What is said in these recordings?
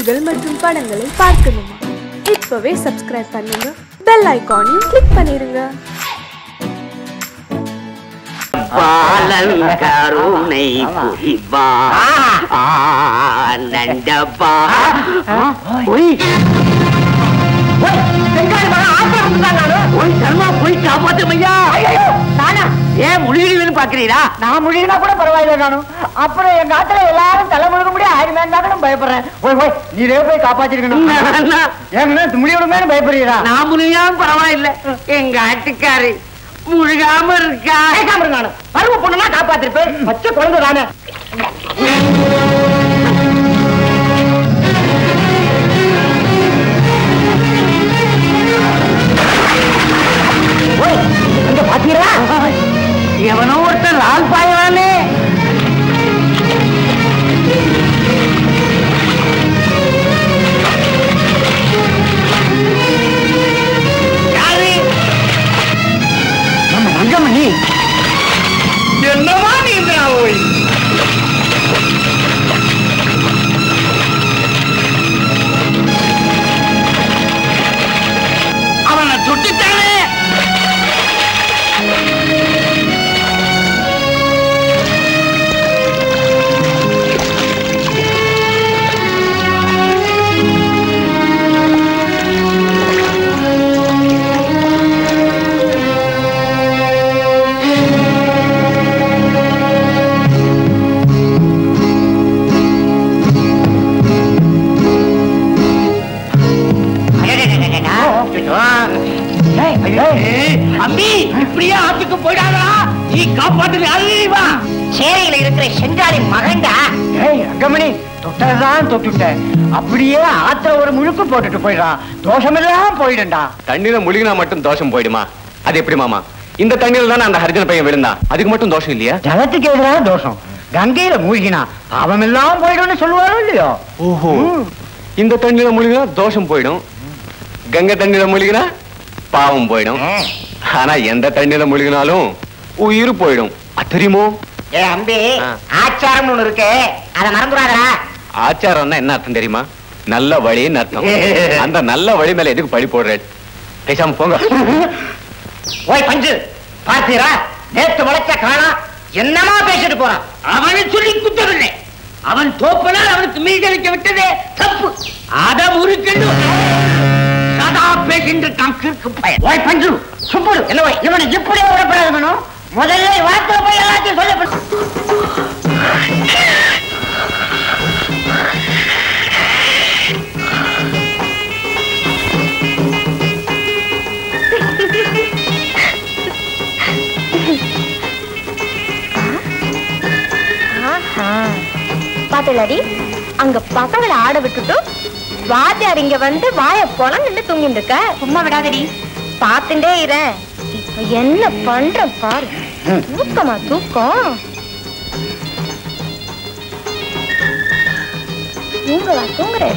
நிகழ்ச்சிகள் மற்றும் படங்களை பார்க்கணுமா? இப்பவே சப்ஸ்கிரைப் பண்ணுங்க, பெல் ஐகானையும் கிளிக் பண்ணிருங்க. பாலன் கருணை புரிவான் ஆனந்தப்பா. போய் காப்பாத்துமையா. ஏன் முழுகிடுவேன்னு பாக்குறீரா? நான் முழுகினா கூட பரவாயில்ல. நானும் அப்புறம் எங்க ஆத்துல எல்லாரும் தலை முழுக முடியாது. ஆயிரம் பயப்படுறேன். நீரே போய் காப்பாத்திருக்கணும். முடியணுமே பயப்படுறீரா? நான் முழுகாம பரவாயில்ல, எங்க ஆட்டுக்காரு முழுகாம இருக்கா. நானும் பருவ பொண்ணுனா காப்பாத்திருப்பேன். பச்சை குழந்தை தானே. பாத்தீங்களா, எவனோ ஒருத்தர் லால் பாயவானே. நம்ம ரங்கமணி என்னவா நீ போய் அவனை சுட்டுட்டானே. அம்பி, இப்படியே ஆத்துக்கு போயிடாதா? நீ காப்பாத்து. அறிவா சேரையில இருக்கிற செஞ்சாலி மகண்டா. ரங்கமணி தொட்டதான் தொட்டுட்டேன். அப்படியே ஆத்திர ஒரு முழுக்கு போட்டுட்டு போயிடான். தோஷமெல்லாம் போயிடுண்டா. தண்ணீரை முழுகினா மட்டும் தோஷம் போயிடுமா? அது எப்படி மாமா? இந்த தண்ணீர்ல தானே அந்த ஹரிஜன பையன் விழுந்தான். அதுக்கு மட்டும் தோஷம் இல்லையா? ஜலத்துக்கு எதிரான தோஷம். கங்கையில மூழ்கினா பாவம் எல்லாம் போயிடும்னு சொல்லுவாரோ இல்லையோ? ஓஹோ, இந்த தண்ணீரை முழுகினா தோஷம் போயிடும், கங்கை தண்ணீரை முழுகினா பாவம் போயிடும். ஆனா எந்த தண்ணீரை முழுகினாலும் உயிர் போயிடும். அது தெரியுமோ? ஏ அம்பி, ஆச்சாரம் ஒண்ணு இருக்கு, அதை மறந்துடாதா? ஆச்சாரம்னா என்ன அர்த்தம் தெரியுமா? நல்ல வழின்னு அர்த்தம். அந்த நல்ல வழி மேல எதுக்கு பழி போடுற? பேசாம போங்க. ஓய் பஞ்சு, பார்த்தீரா? நேற்று முளைச்ச காணா என்னமா பேசிட்டு போறான். அவனை சொல்லி குத்தவில்லை. அவன் தோப்பனால் அவனுக்கு மீதளிக்க விட்டதே தப்பு. அத முறுக்கெண்டு சதா பேசின்ற கிற்கு பயன். ஓய் பஞ்சு, சுப்புடு என்ன இவனை இப்படியே விடப்படாது. முதல்ல வார்த்தை போய் எல்லாத்தையும் சொல்லப்படும். பாத்தலடி, அங்க பசங்களை ஆட விட்டுட்டு வாத்தியார் இங்க வந்து வாய போல நின்று தூங்கிட்டு இருக்க. சும்மா விடாதடி, பாத்துட்டே இரு. இப்ப என்ன பண்ற பாரு. தூக்கமா தூக்கம்? தூங்குவா தூங்குற.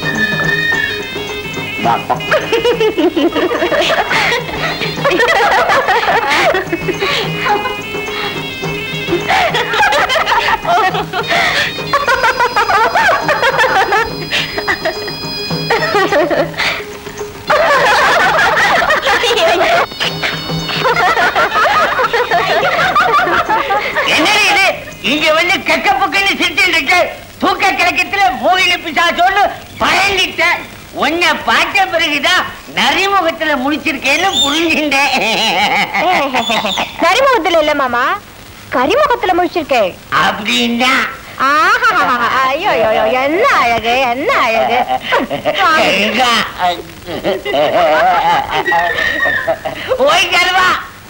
இங்க வந்து கெக்க புக்கன்னு சிரிச்சு தூக்க கிழக்கத்துல மூவில பிசாசோன்னு பயந்துட்ட. உன்னை பார்த்த பிறகுதான் நரிமுகத்துல முடிச்சிருக்கேன்னு புரிஞ்சுட்டேன். நரிமுகத்துல இல்ல மாமா, கரிமுகத்துல முடிச்சிருக்கேன். அப்படின்னா ஐயோ என்ன அழகு, என்ன அழகு. ஓய் கருவா,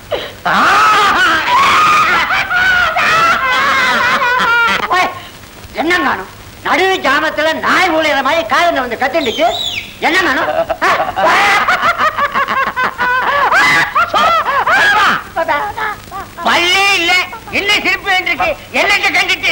என்ன காணும்? நடுவு ஜாமத்துல நாய் ஊழியற மாதிரி காதல வந்து கத்திடுச்சு. என்ன காணும்? பல்லே இல்ல, என்ன சிரிப்பு இருக்கு? என்னத்தை கண்டுட்டு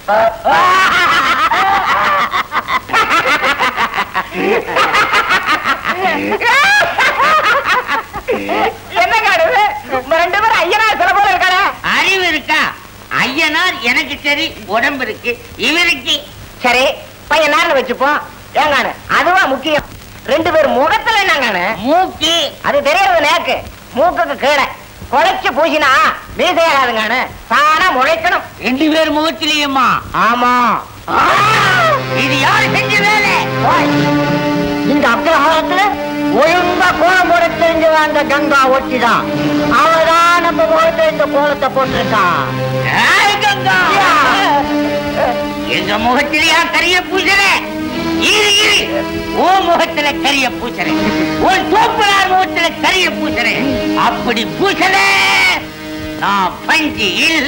என்ன காடுது? ரெண்டு பேரும் ஐயனார் சில போல இருக்காடா. அறிவு இருக்கா? ஐயனார் எனக்கு சரி, உடம்பு இருக்கு, இவருக்கு சரி பையன் நேரம் வச்சுப்போம். ஏங்கானு அதுவா முக்கியம். 2 பேர் முகத்துல என்னங்கானு மூக்கி அது தெரியறது நேக்கு மூக்குக்கு கீழே குழைச்சு பூசினா மீசையாகாதுங்கானு தானா முளைக்கணும். 2 பேர் முகத்திலேயுமா? ஆமா. இது யாரு செஞ்ச வேலை? இந்த அக்ரஹாரத்துல ஒழுங்கா கோலம் போட தெரிஞ்சவ அந்த கங்கா ஒட்டிதான். அவதான் நம்ம முகத்துல இந்த கோலத்தை போட்டிருக்கான். கங்கா எங்க முகத்திலேயா கரிய பூசல? உன் முகத்துல கரிய பூசல, உன் தோப்பனார் முகத்துல கரிய பூசல. அப்படி பூசல நான் பஞ்சு இல்ல.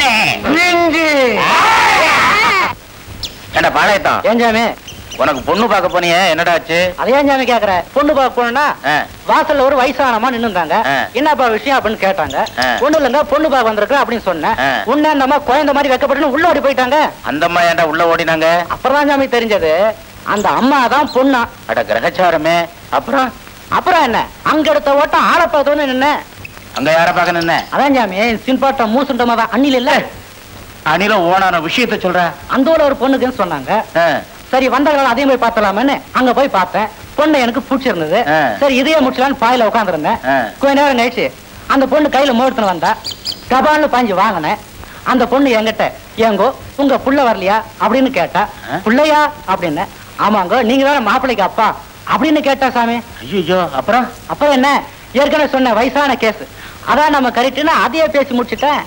என்ன பாளையத்தான் ஏஞ்சாமி உனக்கு பொண்ணு பார்க்க போனியே, என்னடா ஆச்சு? அது ஏஞ்சாமி கேக்குற? பொண்ணு பார்க்க போனா வாசல்ல ஒரு வயசானமா நின்னுந்தாங்க. என்னப்பா விஷயம் அப்படின்னு கேட்டாங்க. ஒண்ணு இல்லங்க பொண்ணு பார்க்க வந்திருக்கேன் அப்படின்னு சொன்னேன். உன்ன அந்த அம்மா குழந்தை மாதிரி வைக்கப்பட்டு உள்ள ஓடி போயிட்டாங்க. அந்த அம்மா ஏன்டா உள்ள ஓடினாங்க? அப்புறம் ஜாமி தெரிஞ்சது அந்த அம்மா தான் பொண்ணா. அட கிரகச்சாரமே. அப்புறம் அப்புறம் என்ன அங்க எடுத்த ஓட்டம் ஆளை பார்த்தோன்னு நின்ன. அங்க யார பார்க்க நின்ன? அதான் ஜாமி சின்பாட்டம் மூசுண்டமா தான் அண்ணில இல்ல அணில ஓனான விஷயத்த சொல்ற. அந்த ஊர்ல ஒரு பொண்ணுக்குன்னு சொன்னாங்க. சரி வந்தவங்க அதே மாதிரி பார்த்தலாமேன்னு அங்க போய் பார்த்தேன். பொண்ணு எனக்கு பிடிச்சிருந்தது. சரி இதையே முடிச்சலான்னு பாயில உட்காந்துருந்தேன். கொஞ்ச நேரம் கழிச்சு அந்த பொண்ணு கையில மோடுத்துன்னு வந்தா கபால்னு பாஞ்சு வாங்கினேன். அந்த பொண்ணு என்கிட்ட ஏங்கோ உங்க புள்ள வரலையா அப்படின்னு கேட்டா. புள்ளையா அப்படின்னு. ஆமாங்க நீங்க தானே மாப்பிள்ளைக்கு அப்பா அப்படின்னு கேட்டா சாமி. ஐயோ அப்புறம் அப்புறம் என்ன ஏற்கனவே சொன்ன வயசான கேஸ் அதான் நம்ம கரெக்டுன்னா அதையே பேசி முடிச்சுட்டேன்.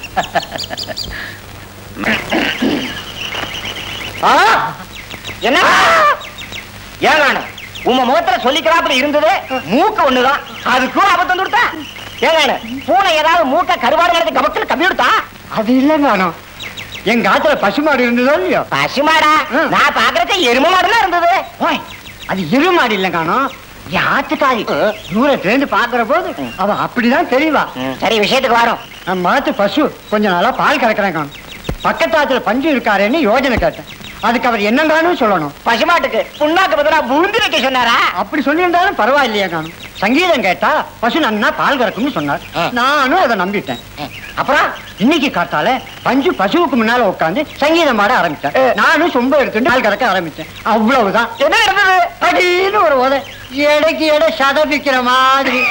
என்ன ஏங்க உங்க முகத்துல சொல்லிக்கிறாப்புல இருந்தது மூக்கு ஒண்ணுதான், அதுக்கும் அபத்தம் கொடுத்தா. ஏங்க பூனை ஏதாவது மூக்க கருவாடு நடத்தி கபத்துல கம்மி கொடுத்தா? அது இல்லைங்க எங்க ஆத்துல பசுமாடு இருந்ததோ இல்லையோ? பசுமாடா? நான் பாக்குறத எரும மாடுலாம் இருந்தது. அது எரும மாடு இல்ல காணோம், ஆத்துக்காரி. தூரத்துல இருந்து பாக்குற போது அவ அப்படிதான் தெரியவா. சரி விஷயத்துக்கு வரும். நம்ம ஆத்து பசு கொஞ்ச நாளா பால் கறக்குறேன் காணும். பக்கத்து ஆத்துல பஞ்சு இருக்காருன்னு யோஜனை கேட்டேன். அதுக்கு அவர் என்னங்கானு சொல்லணும். பசுமாட்டுக்கு புண்ணாக்கு பதிலா பூந்து வைக்க சொன்னாரா? அப்படி சொல்லியிருந்தாலும் பரவாயில்லையா காணும். சங்கீதம் கேட்டா பசு நன்னா பால் கறக்கும்னு சொன்னார். நானும் அதை நம்பிட்டேன். அப்புறம் இன்னைக்கு காத்தால பஞ்சு பசுவுக்கு முன்னால உட்காந்து சங்கீதம் ஆட ஆரம்பிச்சேன். நானும் சொம்ப எடுத்துட்டு பால் கறக்க ஆரம்பிச்சேன். அவ்வளவுதான். என்ன இருந்தது? அப்படின்னு ஒரு உதை எடைக்கு எடை சதபிக்கிற மாதிரி.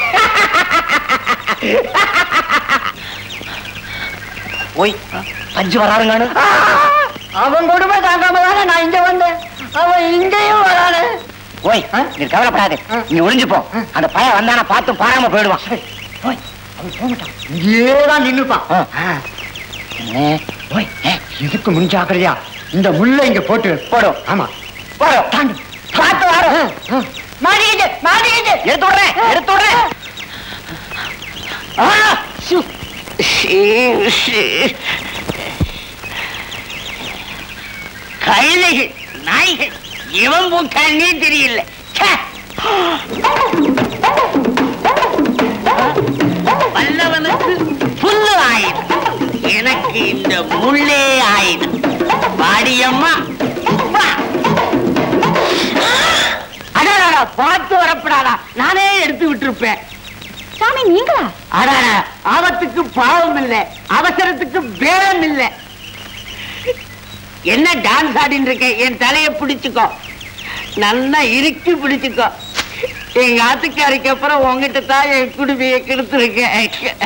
ஓய் பஞ்சு வராருங்கானு. அவன் கொடுமை தாங்காம தானே நான் இங்க வந்தேன். அவன் இங்கேயும் வரானு. ஓய் நீ கவலைப்படாது, நீ ஒளிஞ்சுப்போ. அந்த பையன் வந்தானா பார்த்து பாராம போயிடுவான். இங்கேதான் நின்னுப்பான். இதுக்கு முன்ஜாக்கிரதையா இந்த முள்ள இங்க போட்டு போடும். ஆமா போடும். தாண்டி பார்த்து வரும். மாடிக்கிட்டு மாடிக்கிட்டு எடுத்து விடுறேன் எடுத்து விடுறேன். கைலைகள் நாய்கள் இவன் போட்டானே தெரியல. வல்லவனுக்கு புல்லு ஆயுதம், எனக்கு இந்த முள்ளே ஆயுதம். பாடியம்மா அடாடா பார்த்து வரப்படாதா, நானே எடுத்து விட்டுருப்பேன். சாமி நீங்களா? அடாடா ஆபத்துக்கு பாவம் இல்லை, அவசரத்துக்கு பேரம் இல்லை. என்ன டான்ஸ் ஆடின்னு இருக்க? என் தலையை பிடிச்சுக்கோ, நல்லா இறுக்கி பிடிச்சுக்கோ. எங்க ஆத்துக்காரிக்கு அப்புறம் உங்ககிட்ட தான் என் குடுமையை கெடுத்துருக்கேன்.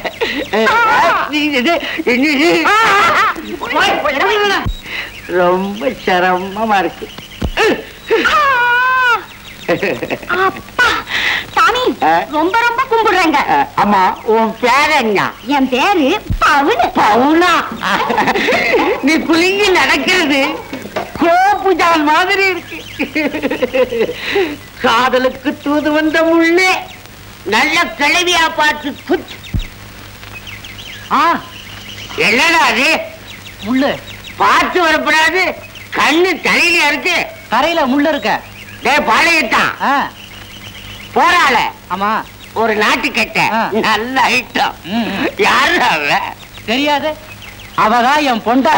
ரொம்ப சிரமமா இருக்கு. சாமி ரொம்ப ரொம்ப கும்பிடுறேங்க. ஆமா உன் பேர் என்ன? என் பேரு பவுனு. பவுனா? நீ குலுங்கி நடக்கிறது கோபுஜால் மாதிரி இருக்கு. காதலுக்கு தூது வந்த முள்ளே நல்ல கிளவியா பார்த்து குத்து. என்னடா அது? முள்ளு பார்த்து வரப்படாது, கண்ணு தலையில இருக்கு. கரையில முள்ளு இருக்க. பாளையத்தான் போறாள. ஆமா ஒரு நாட்டுக்கட்ட நல்ல ஐட்டம். யாரு அவ? தெரியாது. அவதான் என் பொண்டா.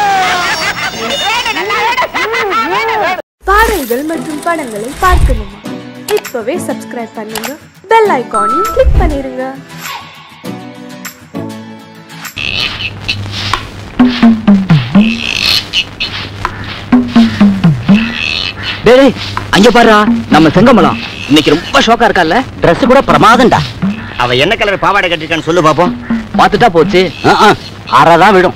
பாடல்கள் மற்றும் படங்களை பார்க்கணுமா? இப்பவே சப்ஸ்கிரைப் பண்ணுங்க, பெல் ஐகானையும் கிளிக் பண்ணிருங்க. டேய் அங்க பாருடா, நம்ம செங்கமலம் இன்னைக்கு ரொம்ப ஷோக்கா இருக்கால. Dress கூட பிரமாதம்டா. அவ என்ன கலர் பாவாடை கட்டிருக்கான்னு சொல்லு பாப்போம். பாத்துட்டா போச்சு. ஆறாதான் விடும்.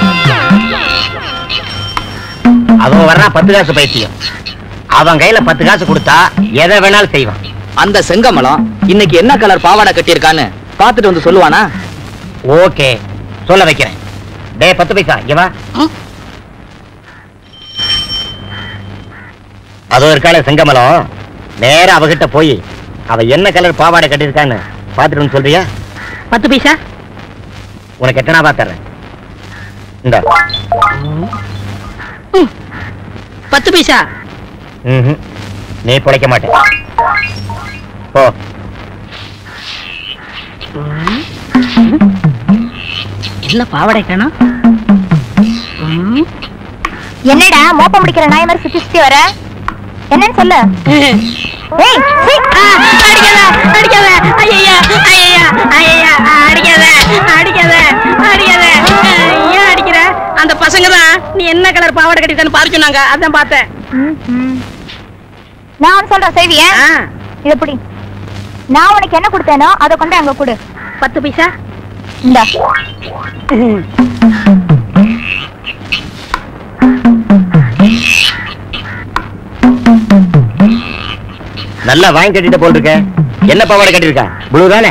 அவன் வர்றா 10 காசு பைத்தியம். அவன் கையில 10 காசு கொடுத்தா எதை வேணாலும் செய்வான். அந்த செங்கமலம் இன்னைக்கு என்ன கலர் பாவாடை கட்டியிருக்கான்னு பாத்துட்டு வந்து சொல்லுவானா? ஓகே, சொல்ல வைக்கிறேன். டே 10 பைசா இங்க வா. அதோ இருக்காள செங்கமலம், நேர அவகிட்ட போய் அவ என்ன கலர் பாவாடை கட்டியிருக்கான்னு பாத்துட்டு சொல்றியா? 10 பைசா. உனக்கு எத்தனாவா தர்றேன்? இந்த 10 பைசா. நீ பிழைக்க மாட்டே. போ. என்ன பாவாடை காணோம்? என்னடா மோப்ப முடிக்கிற நாய் மாதிரி சுத்தி சுத்தி வர? என்னன்னு சொல்லு. ஏய் அடிக்காத ஐயா ஐயா ஐயா அடிக்காத அடிக்காத அடிக்காத. ஏன் அடிக்கிற? அந்த பசங்க தான் நீ என்ன கலர் பாவாடை கட்டிட்டான்னு பாரு சொன்னாங்க, அதான் பார்த்தேன். நான் ஒன்னு சொல்றேன் செய்வியா? இது எப்படி? நான் உனக்கு என்ன கொடுத்தேனோ அதை கொண்டு அங்க கொடு. 10 பைசா. இந்தா. நல்லா வாங்கி கட்டிட்டு போல் இருக்க. என்ன பாவாடை கட்டிருக்க? ப்ளூ தானே?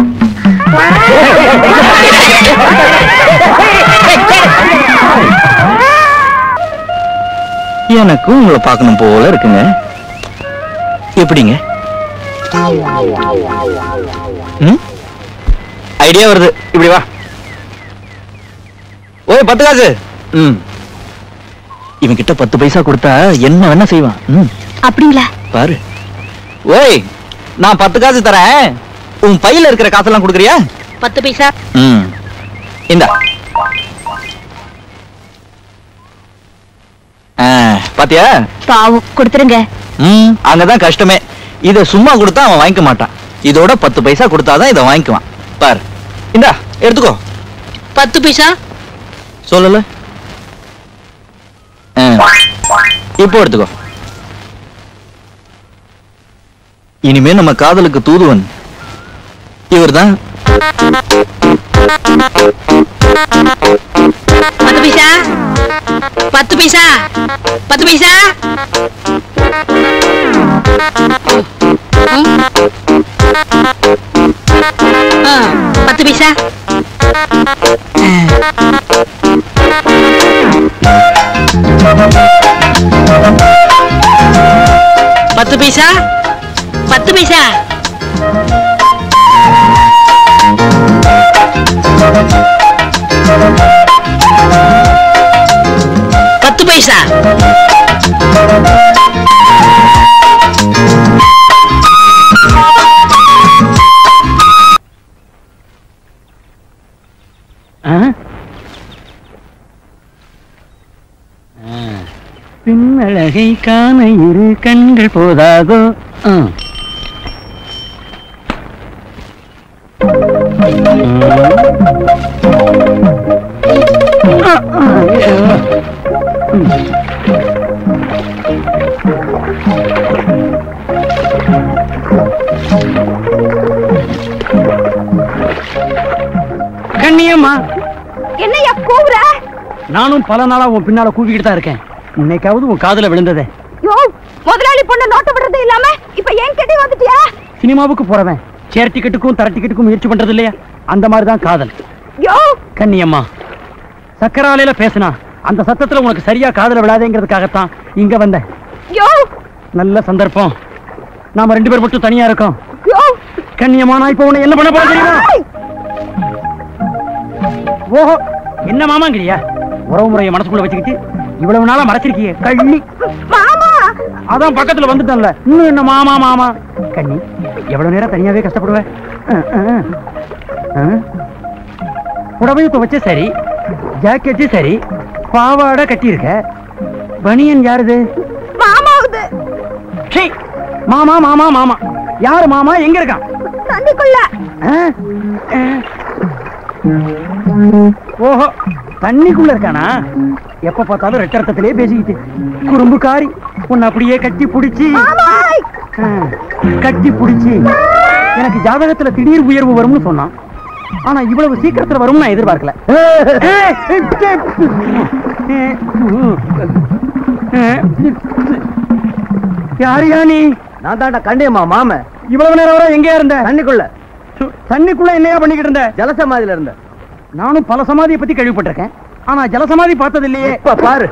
எனக்கும் உங்களை பார்க்கணும் போல இருக்குங்க. எப்படிங்க? ஐடியா வருது. இப்படி வா. ஓய் 10 காசு. இவன் கிட்ட 10 பைசா கொடுத்தா என்ன வேணா செய்வான். அப்படிங்களா? பாரு. ஓய், நான் 10 காசு தரேன். உன் பையில இருக்கிற காசெல்லாம் கொடுக்குறியா? 10 பைசா. இந்தா. பாத்தியா? பாவம், கொடுத்துருங்க. அங்கதான் கஷ்டமே. இத சும்மா கொடுத்தா அவன் வாங்கிக்க மாட்டான். இதோட 10 பைசா கொடுத்தாதான் இதை வாங்கிக்குவான். பாரு, இந்தா எடுத்துக்கோ. 10 பைசா சொல்லல. இப்போ எடுத்துக்கோ. இனிமே நம்ம காதலுக்கு தூதுவன் இவர்தான். 10 பைசா 10 பைசா 10 பைசா. 10 பைசா. 10 பைசா 10 பைசா. 10 பைசா. பின்னழகை காண இரு கண்கள் போதாதோ. கண்ணியம்மா, என்னையா கூவுற? நானும் பல நாளா உன் பின்னால கூவிக்கிட்டு தான் இருக்கேன். இன்னைக்காவது உன் காதுல விழுந்ததே. யோ, முதலாளி பொண்ணு நோட்ட விடுறது இல்லாம இப்ப ஏன் கிட்ட வந்துட்டியா? சினிமாவுக்கு போறவன் சேர் டிக்கெட்டுக்கும் தர டிக்கெட்டுக்கும் முயற்சி பண்றது இல்லையா? அந்த மாதிரிதான் காதல். யோ கண்ணியம்மா, சக்கராலையில பேசினா அந்த சத்தத்துல உனக்கு சரியா காதுல விழாதேங்கிறதுக்காகத்தான் இங்க வந்தேன். யோ, நல்ல சந்தர்ப்பம். நாம 2 பேர் மட்டும் தனியா இருக்கோம். யோ கண்ணியம்மா, நான் இப்ப உன்னை என்ன பண்ண போறேன் தெரியுமா? ஓஹோ, என்ன மாமாங்கிறியா? உறவு முறையை மனசுக்குள்ள வச்சுக்கிட்டு இவ்வளவு நாளா மறைச்சிருக்கிய கண்ணி. மாமா, அதான் பக்கத்துல வந்துட்டேன்ல, இன்னும் என்ன மாமா மாமா? கண்ணி, எவ்வளவு நேரம் தனியாவே கஷ்டப்படுவேன். புடவை துவைச்ச சரி, ஜாக்கெட்டு சரி, பாவாடை கட்டியிருக்க, பனியன் யாருது? மாமாவுது. மாமா மாமா மாமா. யாரு மாமா? எங்க இருக்கான்? தண்ணிக்குள்ள. ஓஹோ, தண்ணிக்குள்ள இருக்கானா? எப்ப பார்த்தாலும் ரெட்டரத்திலே பேசிக்கிட்டு குறும்புக்காரி. உன்னை அப்படியே கட்டி பிடிச்சி எனக்கு ஜாதகத்துல திடீர் உயர்வு வரும்னு சொன்னான். ஆனா இவ்வளவு சீக்கிரத்துல வரும்னு நான் எதிர்பார்க்கல. யாரியா நீ? நான் தாண்டா கண்டியம்மா மாம. இவ்வளவு நேரம் வரை எங்கேயா இருந்த? தண்ணிக்குள்ள என்னையா பண்ணிக்கிட்டு இருந்த? ஜலசமாதியில இருந்த. நானும் பல சமாதியை பத்தி கேள்விப்பட்டிருக்கேன், ஆனா ஜலசமாதி பார்த்தது இல்லையே. இப்ப பாரு.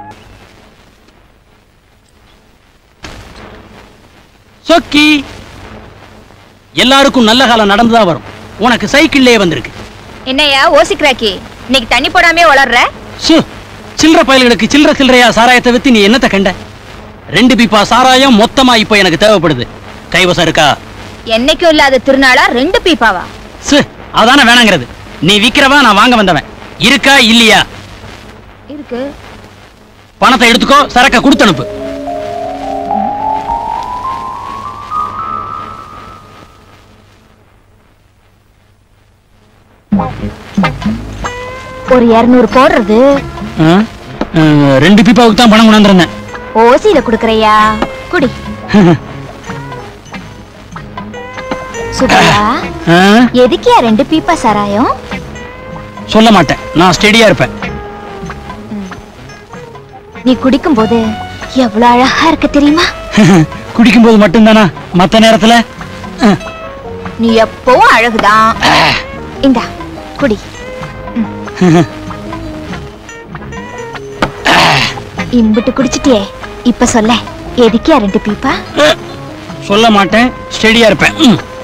சொக்கி, எல்லாருக்கும் நல்ல காலம் நடந்துதான் வரும். உனக்கு சைக்கிள்லயே வந்திருக்கு. என்னையா ஓசிக்ராக்கி, இன்னைக்கு தண்ணி போடாமே வளர்ற? சில்லற பயல்களுக்கு சில்லறையா சாராயத்தை வித்து நீ என்னத்தை கண்ட? 2 பீப்பா சாராயம் மொத்தமா இப்ப எனக்கு தேவைப்படுது. கைவசம் இருக்கா? என்னைக்கும் இல்லாத திருநாளா 2 பீப்பாவா? அதான வேணாங்கிறது. நீ விக்கிறவா, நான் வாங்க வந்தவன். இருக்கா இல்லையா? இருக்கு. பணத்தை எடுத்துக்கோ, சரக்க கொடுத்து அனுப்பு. ஒரு 200 போடுறது. 2 பீப்பாவுக்கு தான் பணம் கொண்டாந்துருந்தேன். ஓசியில குடுக்கறையா? குடி. சுபையா, எதுக்கியா 2 பீப்பா சாராயம்? சொல்ல மாட்டேன், நான் ஸ்டெடியா இருப்பேன். நீ குடிக்கும் போது எவ்வளவு அழகா இருக்கு தெரியுமா? குடிக்கும் போது மட்டும்தானா? மத்த நேரத்துல நீ எப்பவும் அழகுதான். இந்தா குடி. இம்பிட்டு குடிச்சிட்டியே, இப்ப சொல்ல எதுக்கியா 2 பீப்பா? சொல்ல மாட்டேன், ஸ்டெடியா இருப்பேன்.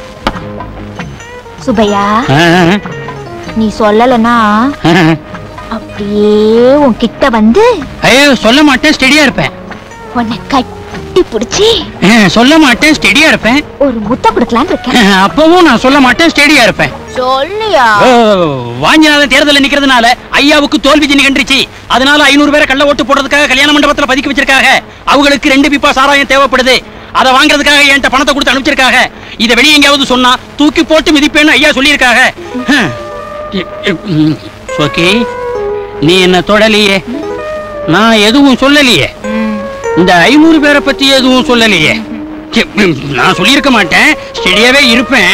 சுபையா, நீ சொல்லலனா அப்படியே உன் கிட்ட வந்து. ஐயோ, சொல்ல மாட்டேன், ஸ்டெடியா இருப்பேன். உன்னை கட்டி பிடிச்சி. சொல்ல மாட்டேன், ஸ்டெடியா இருப்பேன். ஒரு முத்த கொடுக்கலான்னு இருக்கேன். அப்பவும் நான் சொல்ல மாட்டேன், ஸ்டெடியா இருப்பேன். சொல்லியா? வாஞ்சிநாதன் தேர்தலில் நிக்கிறதுனால ஐயாவுக்கு தோல்வி நிகழ்ந்துச்சு. அதனால 500 பேரை கள்ள ஓட்டு போடுறதுக்காக கல்யாண மண்டபத்துல பதுக்கி வச்சிருக்காங்க. அவங்களுக்கு 2 பீப்பா சாராயம் தேவைப்படுது. அதை வாங்குறதுக்காக என்கிட்ட பணத்தை கொடுத்து அனுப்பிச்சிருக்காங்க. இதை வெளியே எங்கேயாவது சொன்னா தூக்கி போட்டு மிதிப்பேன்னு ஐயா சொல்லியிருக்காங்க. ஓகே, நீ என்ன தொடலையே, நான் எதுவும் சொல்லலையே. இந்த 500 பேரை பத்தி எதுவும் சொல்லலையே. நான் சொல்லியிருக்க மாட்டேன், ஸ்டெடியாவே இருப்பேன்.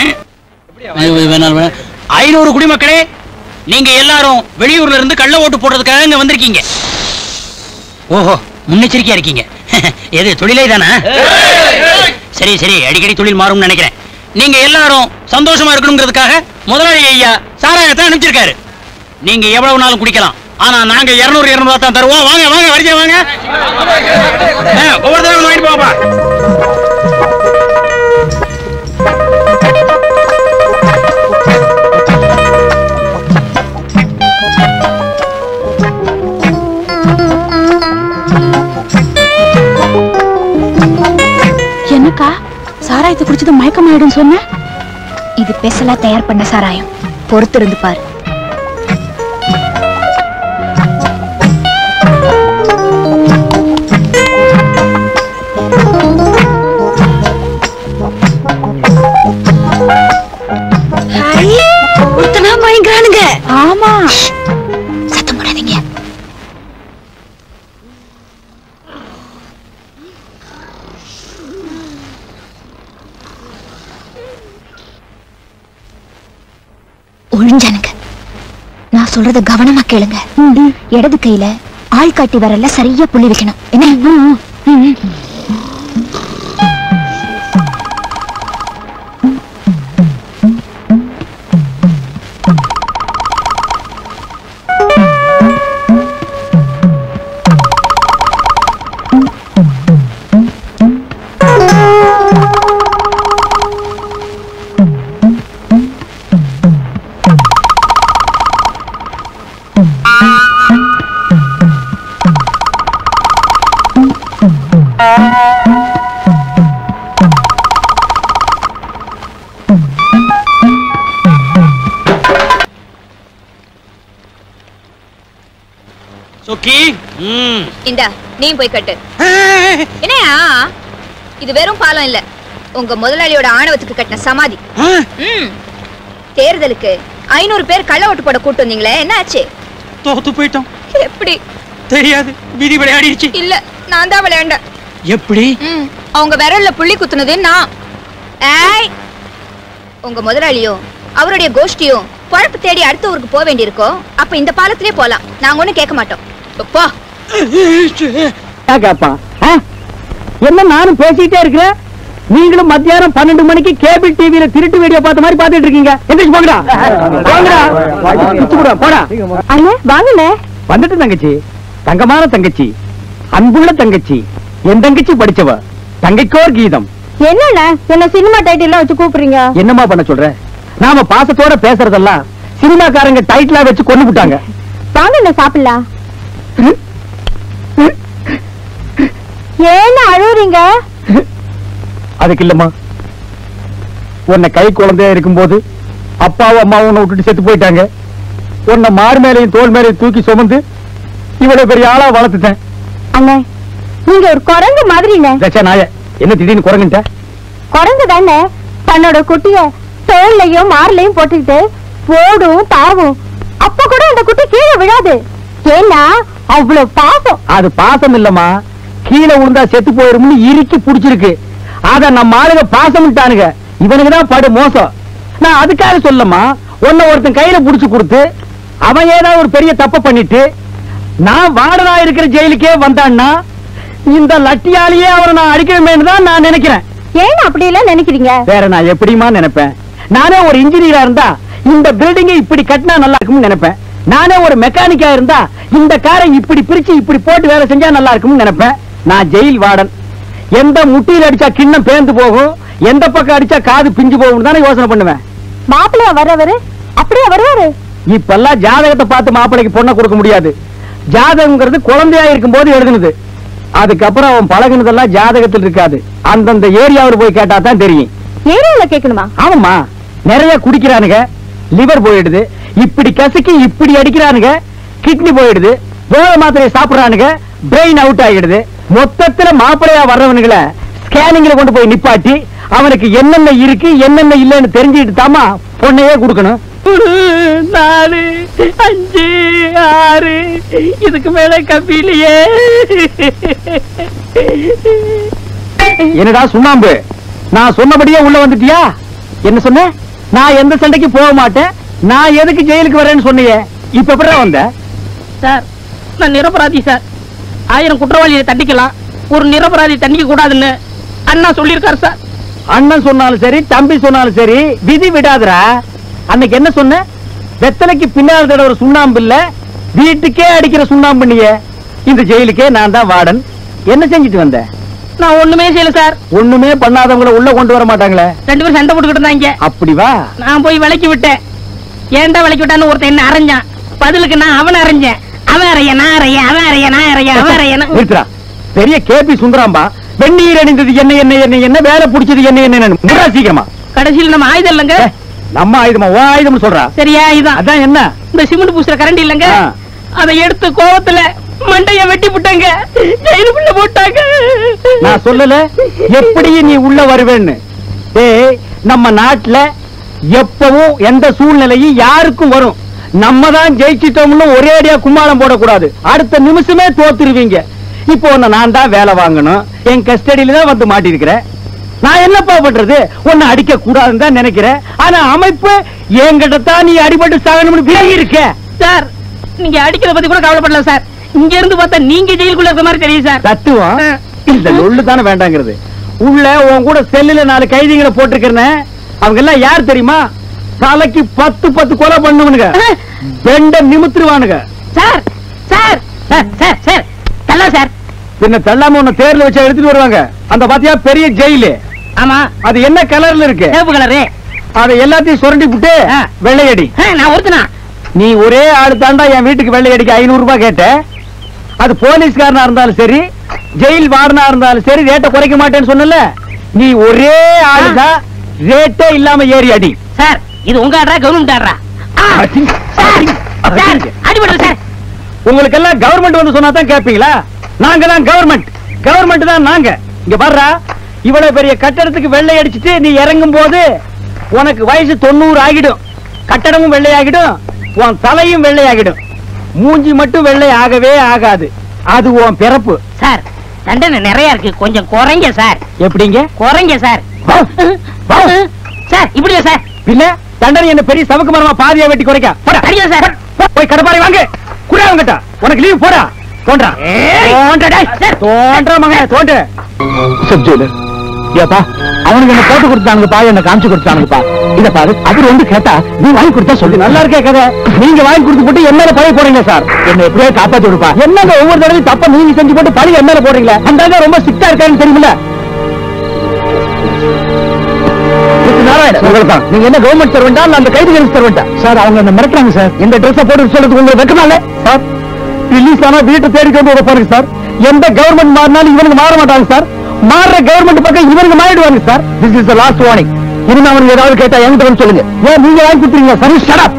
500 குடிமக்களே, நீங்க எல்லாரும் வெளியூர்ல இருந்து கள்ள ஓட்டு போடுறதுக்காக இங்க வந்திருக்கீங்க. ஓஹோ, முன்னெச்சரிக்கையா இருக்கீங்க. எது தொழிலே தானே? சரி சரி, அடிக்கடி தொழில் மாறும்னு நினைக்கிறேன். நீங்க எல்லாரும் சந்தோஷமா இருக்கணுங்கிறதுக்காக முதலாளி ஐயா சாராயத்தை அனுப்பிச்சிருக்காரு. நீங்க எவ்வளவு நாளும் குடிக்கலாம், ஆனா நாங்க 200 தான் தருவோம். வாங்க வாங்க, வரிசையா வாங்க. ஒவ்வொரு தடவை வாங்கிட்டு போப்பா. என்னக்கா, சாராயத்தை குடிச்சது மயக்கம் ஆயிடும் சொன்ன? இது பெசலா தயார் பண்ண சாராயம், பொறுத்திருந்து பாரு. பயங்கரானுங்க. ஆமா, சத்தம் போடாதீங்க. ஒழிஞ்சானுங்க. நான் சொல்றத கவனமா கேளுங்க. இடது கையில ஆள்காட்டி வரல சரியா புள்ளி வைக்கணும். என்ன? இந்தா, நீ போய் கட்டு. என்னையா இது? வெறும் பாலம் இல்ல, உங்க முதலாளியோட ஆணவத்துக்கு கட்டின சமாதி. தேர்தலுக்கு 500 பேர் கள்ள ஓட்டு போட கூட்டு வந்தீங்களே, என்ன ஆச்சு? தோத்து போயிட்டோம். எப்படி தெரியாது, விதி விளையாடிடுச்சு. இல்ல, நான் தான் விளையாண்டேன். எப்படி? அவங்க விரல்ல புள்ளி குத்துனது நான். ஏய், உங்க முதலாளியும் அவருடைய கோஷ்டியும் குழப்பு தேடி அடுத்த ஊருக்கு போக வேண்டியிருக்கோ, அப்ப இந்த பாலத்திலே போலாம். நாங்க ஒண்ணு கேட்க மாட்டோம். போ. என்ன நானும் பேசிக்கிட்டே இருக்கிறேன், நீங்களும் மத்தியானம் 12 மணிக்கு கேபிள் டிவியில திருட்டு வீடியோ பார்த்த மாதிரி பாத்துட்டு இருக்கீங்க. எந்திரிச்சு போங்கடா, போடா. அண்ணே வாங்கண்ணே. வந்துட்டு தங்கச்சி, தங்கமான தங்கச்சி, அன்புள்ள தங்கச்சி, என் தங்கச்சி படிச்சவ, தங்கைக்கோர் கீதம். என்னண்ண என்ன சினிமா டைட்டில் வச்சு கூப்பிடுறீங்க? என்னமா பண்ண சொல்ற? நாம பாசத்தோட பேசுறதெல்லாம் சினிமாக்காரங்க டைட்டிலா வச்சு கொண்டு விட்டாங்க. வாங்கண்ணே சாப்பிடலாம். ஏன்னு அழுவுறீங்க? அதுக்கு இல்லம்மா, உன்னை கை குழந்தையா இருக்கும்போது அப்பாவும் அம்மாவும் உன்னை விட்டுட்டு செத்து போயிட்டாங்க. உன்னை மார் மேலையும் தோல் மேலையும் தூக்கி சுமந்து இவ்வளவு பெரிய ஆளா வளர்த்துட்டேன். அண்ணே நீங்க ஒரு குரங்கு மாதிரிண்ணே. நாய என்ன திடீர்னு குரங்குட்ட? குரங்கு தானே தன்னோட குட்டிய தோல்லையும் மார்லையும் போட்டுக்கிட்டு போடும் தாவும். அப்ப கூட அந்த குட்டி கீழே விழாது. ஏன்னா அவ்வளவு பாசம். அது பாசம் இல்லம்மா, கீழே விழுந்தா செத்து போயிரும்னு இறுக்கி புடிச்சிருக்கு. அத நம்ம ஆளுங்க பாசம் விட்டானுங்க. இவனுக்குதான் படு மோசம். நான் அதுக்காக சொல்லமா, உன்னை ஒருத்தன் கையில புடிச்சு கொடுத்து அவன் ஏதாவது ஒரு பெரிய தப்ப பண்ணிட்டு நான் வாடனா இருக்கிற ஜெயிலுக்கே வந்தான்னா இந்த லட்டியாலேயே அவரை நான் அடிக்கணுமேனு தான் நான் நினைக்கிறேன். ஏன் அப்படி எல்லாம் நினைக்கிறீங்க? வேற நான் எப்படிமா நினைப்பேன்? நானே ஒரு இன்ஜினியரா இருந்தா இந்த பில்டிங்கை இப்படி கட்டினா நல்லா இருக்கும்னு நினைப்பேன். நானே ஒரு மெக்கானிக்கா இருந்தா இந்த காரை இப்படி பிரிச்சு இப்படி போட்டு வேலை செஞ்சா நல்லா இருக்கும்னு நினைப்பேன். நான் ஜெயில் வார்டன். எந்த முட்டியில் அடிச்சா கிண்ணம் பேந்து போகும், எந்த பக்கம் அடிச்சா காது பிஞ்சு போகும் தானே யோசனை பண்ணுவேன். மாப்பிள்ளையா வர்றவரு அப்படியே வருவாரு. இப்பெல்லாம் ஜாதகத்தை பார்த்து மாப்பிள்ளைக்கு பொண்ணை கொடுக்க முடியாது. ஜாதகம்ங்கிறது குழந்தையா இருக்கும் போது எழுதுனது. அதுக்கப்புறம் அவன் பழகுனதெல்லாம் ஜாதகத்தில் இருக்காது. அந்தந்த ஏரியாவில் போய் கேட்டா தான் தெரியும். ஏரியாவில் கேட்கணுமா? ஆமாம்மா, நிறைய குடிக்கிறானுங்க, லிவர் போயிடுது. இப்படி கசக்கி இப்படி அடிக்கிறானுங்க, கிட்னி போயிடுது. போத மாத்திரையை சாப்பிடுறானுங்க, பிரெயின் அவுட் ஆகிடுது. மொத்தத்துல மாப்பிளையா வர்றவனுங்களை ஸ்கேனிங்ல கொண்டு போய் நிப்பாட்டி அவனுக்கு என்னென்ன இருக்கு என்னென்ன இல்லன்னு தெரிஞ்சுட்டு தாமா பொண்ணையே கொடுக்கணும். 4, 5, 6 இதுக்கு மேல கம்பியிலேயே. என்னடா சுண்ணாம்பு, நான் சொன்னபடியே உள்ள வந்துட்டியா? என்ன சொன்ன? நான் எந்த சண்டைக்கு போக மாட்டேன், நான் எதுக்கு ஜெயிலுக்கு வரேன்னு சொன்னியே, இப்ப எப்படா வந்த? சார் நான் நிரபராதி சார். 1000 குற்றவாளியை தண்டிக்கலாம், ஒரு நிரபராதி தண்டிக்க கூடாதுன்னு அண்ணா சொல்லியிருக்காரு சார். அண்ணன் சொன்னாலும் சரி, தம்பி சொன்னாலும் சரி, விதி விடாதுரா. அன்னைக்கு என்ன சொன்ன? வெத்தலைக்கு பின்னால் தடவை ஒரு சுண்ணாம்பு இல்ல, வீட்டுக்கே அடிக்கிற சுண்ணாம்பு. நீயே இந்த ஜெயிலுக்கே நான் தான் வார்டன். என்ன செஞ்சுட்டு வந்த? நான் ஒண்ணுமே செய்யல சார். ஒண்ணுமே பண்ணாதவங்கள உள்ள கொண்டு வர மாட்டாங்களே. 2 பேரும் சண்டை போட்டுக்கிட்டு இருந்தாங்க. அப்படி வா. நான் போய் விலக்கி விட்டேன். ஏன்டா விலக்கி விட்டான்னு ஒருத்தன் என்ன அரைஞ்சான். பதிலுக்கு நான் அவனை அரைஞ்சேன். அவன் அறைய நான் அறைய, அவன் அறைய நான் அறைய, அவன் அறைய. நிறுத்துறா. பெரிய கேபி சுந்தராம்பா, வெந்நீர் அணிந்தது என்ன என்ன என்ன என்ன, வேலை பிடிச்சது என்ன என்ன சீக்கிரமா. கடைசியில் நம்ம ஆயுதம் இல்லங்க. நம்ம ஆயுதமா? ஓ ஆயுதம் சொல்றா. சரியா? இதுதான். அதான் என்ன? இந்த சிமெண்ட் பூசுற கரண்ட் இல்லங்க, அதை எடுத்து கோவத்துல மண்டைய வெட்டி போட்டாங்க, ஜெயிலுக்குள்ள போட்டாங்க. நான் சொல்லல எப்படி நீ உள்ள வருவேன்னு. ஏய், நம்ம நாட்டுல எப்பவும் எந்த சூழ்நிலையும் யாருக்கும் வரும். நம்ம தான் ஜெயிச்சிட்டோம்னு ஒரே அடியா கும்மாளம் போடக்கூடாது. அடுத்த நிமிஷமே தோத்துருவீங்க. இப்போ உன்னை நான் தான் வேலை வாங்கணும், என் கஸ்டடியில தான் வந்து மாட்டிருக்கிறேன். நான் என்னப்பா பண்றது? உன்னை அடிக்க கூடாதுன்னு தான் நினைக்கிறேன். ஆனா அமைப்பு என்கிட்டத்தான் நீ அடிபட்டு சாகணும்னு விலகி இருக்க. சார் நீங்க அடிக்கிறத பத்தி கூட கவலைப்படல சார். இங்க இருந்து பார்த்தா நீங்க ஜெயிலுக்குள்ள இருக்க மாதிரி தெரியும் சார். தத்துவம் இந்த லொள்ளு தானே வேண்டாங்கிறது. உள்ள உன் கூட செல்லுல 4 கைதிகளை போட்டிருக்கிறேன். அவங்க எல்லாம் யார் தெரியுமா? தலைக்கு 10 கொலை பண்ணுவனுங்க, பெண்ட நிமித்துருவானுங்க. Sir sir sir sir sir தள்ள சார். பின்ன தள்ளாம உன்னை தேர்ல வச்சு எடுத்துட்டு வருவாங்க. அந்த பாத்தியா பெரிய ஜெயிலு? ஆமா. அது என்ன கலர்ல இருக்கு? சிவப்பு கலரு. அதை எல்லாத்தையும் சுரண்டி விட்டு வெள்ளையடி. நான் ஒருத்தனா? நீ ஒரே ஆளு தாண்டா என் வீட்டுக்கு வெள்ளையடிக்கு 500 ரூபாய் கேட்ட. அது போலீஸ்காரனா இருந்தாலும் சரி, ஜெயில் வார்டனா இருந்தாலும் சரி, ரேட்டை குறைக்க மாட்டேன்னு சொன்னல. நீ ஒரே ஆளுதான், ரேட்டே இல்லாம ஏறி அடி. சார் இது உங்க ஆடுறா கவர்மெண்ட் ஆடுறா? அடிபடுது சார். உங்களுக்கு எல்லாம் கவர்மெண்ட் வந்து சொன்னா தான் கேட்பீங்களா? நாங்க தான் கவர்மெண்ட், கவர்மெண்ட் தான் நாங்க. இங்க பாருடா, இவ்வளவு பெரிய கட்டடத்துக்கு வெள்ளை அடிச்சுட்டு நீ இறங்கும் போது உனக்கு வயசு 90 ஆகிடும். கட்டடமும் வெள்ளையாகிடும், உன் தலையும் வெள்ளையாகிடும். மூஞ்சி மட்டும் வெள்ளை ஆகவே ஆகாது. அது உன் பிறப்பு. சார் தண்டனை நிறைய இருக்கு, கொஞ்சம் குறைங்க சார். எப்படிங்க? குறைங்க சார். சார் இப்படியா சார்? இல்ல தண்டனை என்ன பெரிய சவுக்கு மரமா பாதியா வெட்டி குறைக்க போடா. சரியா சார்? போய் கடப்பாரை வாங்க. குடா அவங்கிட்ட உனக்கு லீவ் போடா. தோன்றா தோன்றா மகன் தோன்று. சப்ஜெக்ட் ஏப்பா அவனுக்கு என்ன போட்டு கொடுத்தானுங்கப்பா, என்ன காமிச்சு கொடுத்தானுங்கப்பா. இத பாரு அவர் வந்து கேட்டா நீ வாங்கி கொடுத்தா சொல்லி நல்லா இருக்கே கதை. நீங்க வாங்கி கொடுத்து போட்டு என்ன பழைய போறீங்க சார்? என்ன எப்படியே காப்பாத்தி விடுப்பா. என்னங்க ஒவ்வொரு தடவையும் தப்ப நீங்க செஞ்சு போட்டு பழைய என்ன போடுறீங்களா? அந்த ரொம்ப சிக்கா இருக்கான்னு தெரியுமில்ல. நீங்க என்ன கவர்மெண்ட் சர்வெண்டா இல்ல அந்த கைது சர்வெண்டா? சார் அவங்க என்ன மிரட்டுறாங்க சார். இந்த ட்ரெஸ் போட்டு சொல்றதுக்கு உங்களுக்கு வெக்கமால சார்? ரிலீஸ் ஆனா வீட்டை தேடிட்டு வந்து பாருங்க சார். எந்த கவர்மெண்ட் மாறினாலும் இவனுக்கு மாற மாட்டாங்க சார். மாறுற கவர்மெண்ட் பக்கம் இவனுக்கு மாறிடுவாங்க sir. This is the last warning. இனிமே அவனுக்கு ஏதாவது கேட்டா என்கிட்ட வந்து சொல்லுங்க. ஏன் நீங்க வாங்கி கொடுத்துறீங்க? சரி ஷட் அப்.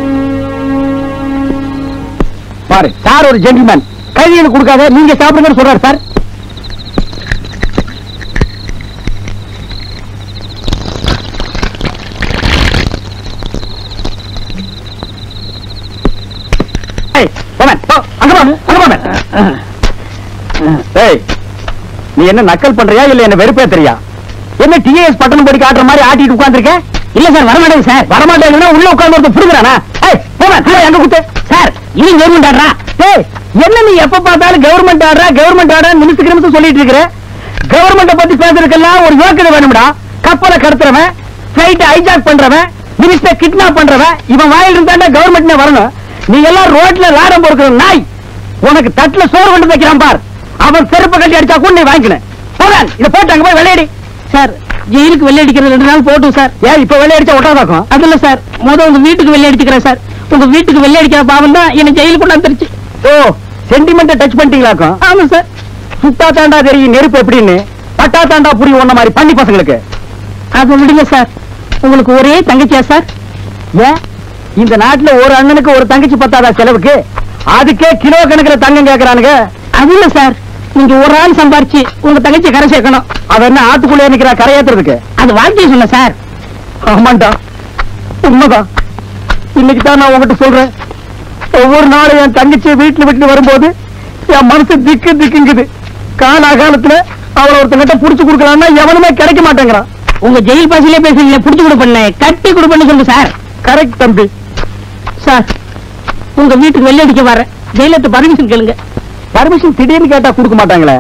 பாரு சார் ஒரு ஜென்டில்மேன். கைதிகளுக்கு கொடுக்காத நீங்க சாப்பிடுங்கன்னு சொல்றாரு சார். நீ என்ன நக்கல் பண்றியா இல்ல என்ன வெறுப்பேத்துறியா? என்ன டிஎஸ் பட்டணம் போடி காட்டுற மாதிரி ஆட்டிட்டு உட்கார்ந்திருக்க? இல்ல சார் வரமாட்டேங்க சார். வரமாட்டேங்கன்னா உள்ள உட்கார்ந்து ஒருத்தர் புடுங்கறானா? எங்க குத்து சார்? இது கவர்மெண்ட் ஆடுறா? என்ன நீ எப்ப பார்த்தாலும் கவர்மெண்ட் ஆடுறா கவர்மெண்ட் ஆடுறா நிமிஷத்துக்கு சொல்லிட்டு இருக்கிற? கவர்மெண்ட பத்தி பேசுறதுக்கெல்லாம் ஒரு யோக்கியதை வேணும்டா. கப்பலை கடத்துறவன், பிளைட் ஹைஜாக் பண்றவன், மினிஸ்டர் கிட்னாப் பண்றவன், இவன் வாயில இருந்தாண்டா கவர்மெண்ட்னே வரணும். நீ எல்லாம் ரோட்ல லாடம் பொறுக்கிற நாய். உனக்கு தட்டுல சோறு கொண்டு வைக்கிறான் பார். அவன் செருப்பு கட்டி அடிச்சா கூட நீ வாங்கிக்கணும். இத போட்டு அங்க போய் வெள்ளையடி. சார் ஜெயிலுக்கு வெள்ளை அடிக்கிறது 2 நாள் போட்டும் சார். ஏன் இப்ப வெள்ளை அடிச்சா ஒட்டாதாக்கும்? அது இல்ல சார், உங்க வீட்டுக்கு வெள்ளை அடிச்சுக்கிறேன் சார். உங்க வீட்டுக்கு வெள்ளை அடிக்கிற பாவம் தான் என்ன ஜெயிலுக்கு கொண்டு வந்துருச்சு. ஓ சென்டிமெண்ட் டச் பண்ணிட்டீங்களாக்கும்? ஆமா சார். சுத்தா தாண்டா தெரியும் நெருப்பு எப்படின்னு, பட்டா தாண்டா புரியும் ஒன்ன மாதிரி பண்ணி பசங்களுக்கு. அது விடுங்க சார். உங்களுக்கு ஒரே தங்கச்சியா சார்? ஏன் இந்த நாட்டுல ஒரு அண்ணனுக்கு ஒரு தங்கச்சி பத்தாதா செலவுக்கு? அதுக்கே கிலோ கணக்கில் தங்கம் கேட்கறானுங்க. அது இல்ல சார், நீங்க ஒரு ஆள் சம்பாரிச்சு உங்க தங்கச்சி கரை சேர்க்கணும். அவ என்ன ஆத்துக்குள்ளே நிக்கிறா கரையேத்துறதுக்கு? அது வாழ்க்கையை சொன்ன சார். ஆமாண்டா உண்மைதான். இன்னைக்கு தான் நான் உங்ககிட்ட சொல்றேன். ஒவ்வொரு நாளும் என் தங்கச்சியை வீட்டுல விட்டு வரும்போது என் மனசு திக்கு திக்குங்குது. காலாகாலத்துல அவளை ஒருத்தங்கிட்ட புடிச்சு கொடுக்கலாம்னா எவனுமே கிடைக்க மாட்டேங்கிறான். உங்க ஜெயில் பாசிலே பேசுறீங்க, புடிச்சு கொடுப்பண்ண கட்டி கொடுப்பண்ணு சொல்லுங்க சார். கரெக்ட் தம்பி. சார் உங்க வீட்டுக்கு வெள்ளை அடிக்க வர ஜெயிலத்து பர்மிஷன் கேளுங்க. பர்மிஷன் திடீர்னு கேட்டா கொடுக்க மாட்டாங்களே.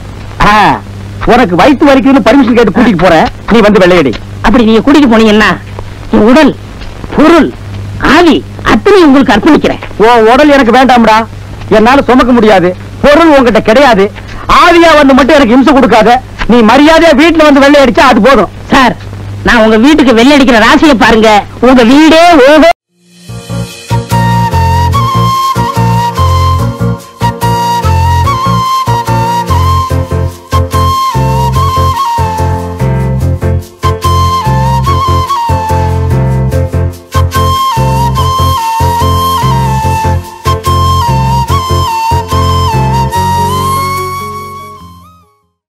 உனக்கு வயிற்று வரைக்கும் பர்மிஷன் கேட்டு கூட்டிட்டு போற, நீ வந்து வெள்ளையடி. அப்படி நீங்க கூட்டிட்டு போனீங்கன்னா உடல் பொருள் ஆவி அத்தனை உங்களுக்கு அர்ப்பணிக்கிறேன். உடல் எனக்கு வேண்டாம்டா, என்னால சுமக்க முடியாது. பொருள் உங்ககிட்ட கிடையாது. ஆவியா வந்து மட்டும் எனக்கு இம்சை கொடுக்காத. நீ மரியாதையா வீட்டுல வந்து வெள்ளை அடிச்சா அது போதும். சார் நான் உங்க வீட்டுக்கு வெள்ளை அடிக்கிற ராசியை பாருங்க, உங்க வீடே ஓஹோ